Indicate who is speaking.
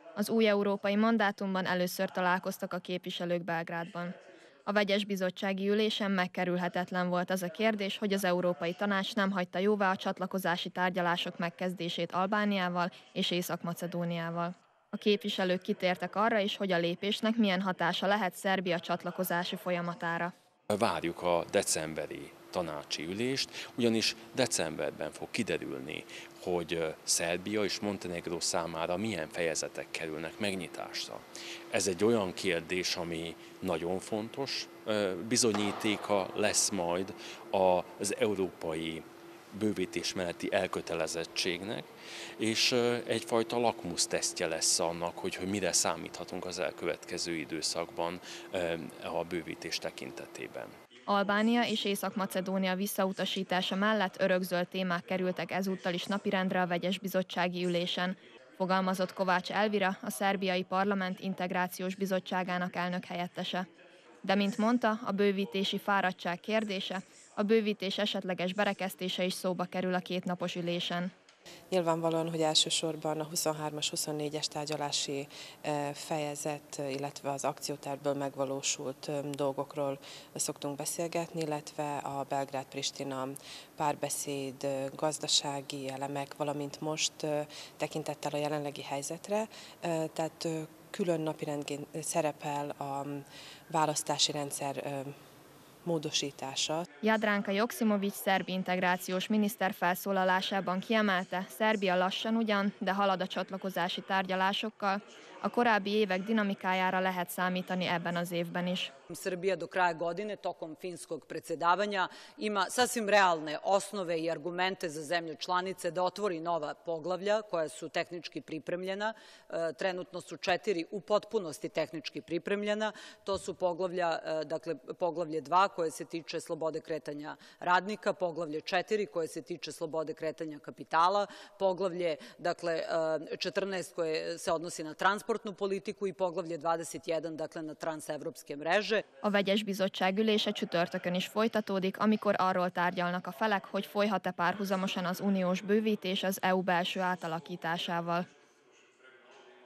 Speaker 1: Az új európai mandátumban először találkoztak a képviselők Belgrádban. A vegyes bizottsági ülésen megkerülhetetlen volt az a kérdés, hogy az Európai Tanács nem hagyta jóvá a csatlakozási tárgyalások megkezdését Albániával és Észak-Macedóniával. A képviselők kitértek arra is, hogy a lépésnek milyen hatása lehet Szerbia csatlakozási folyamatára.
Speaker 2: Várjuk a decemberi tanácsi ülést, ugyanis decemberben fog kiderülni, hogy Szerbia és Montenegró számára milyen fejezetek kerülnek megnyitásra. Ez egy olyan kérdés, ami nagyon fontos, bizonyítéka lesz majd az európai bővítés melletti elkötelezettségnek, és egyfajta lakmusztesztje lesz annak, hogy mire számíthatunk az elkövetkező időszakban a bővítés tekintetében.
Speaker 1: Albánia és Észak-Macedónia visszautasítása mellett örökzöld témák kerültek ezúttal is napirendre a vegyes bizottsági ülésen, fogalmazott Kovács Elvira, a szerbiai parlament integrációs bizottságának elnökhelyettese. De mint mondta, a bővítési fáradtság kérdése, a bővítés esetleges berekesztése is szóba kerül a kétnapos ülésen.
Speaker 3: Nyilvánvalóan, hogy elsősorban a 23-as, 24-es tárgyalási fejezet, illetve az akciótervből megvalósult dolgokról szoktunk beszélgetni, illetve a Belgrád-Pristina párbeszéd, gazdasági elemek, valamint most tekintettel a jelenlegi helyzetre, tehát külön napirendjén szerepel a választási rendszer módosítása.
Speaker 1: Jadranka Joksimović szerb integrációs miniszter felszólalásában kiemelte, Szerbia lassan ugyan, de halad a csatlakozási tárgyalásokkal, a korábbi évek dinamikájára lehet számítani ebben az évben is.
Speaker 4: Srbija do kraja godine, tokom finskog predsjedavanja, ima sasvim realne osnove i argumente za zemlje članice da otvori nova poglavlja koja su tehnički pripremljena. Trenutno su 4 u potpunosti tehnički pripremljena. To su poglavlja, dakle, poglavlje 2 koje se tiče slobode kretanja radnika, poglavlje 4 koje se tiče slobode kretanja kapitala, poglavlje, dakle, 14 koje se odnosi na transportnu politiku i poglavlje 21, dakle, na transevropske mreže.
Speaker 1: A vegyes bizottság ülése csütörtökön is folytatódik, amikor arról tárgyalnak a felek, hogy folyhat-e párhuzamosan az uniós bővítés az EU belső átalakításával.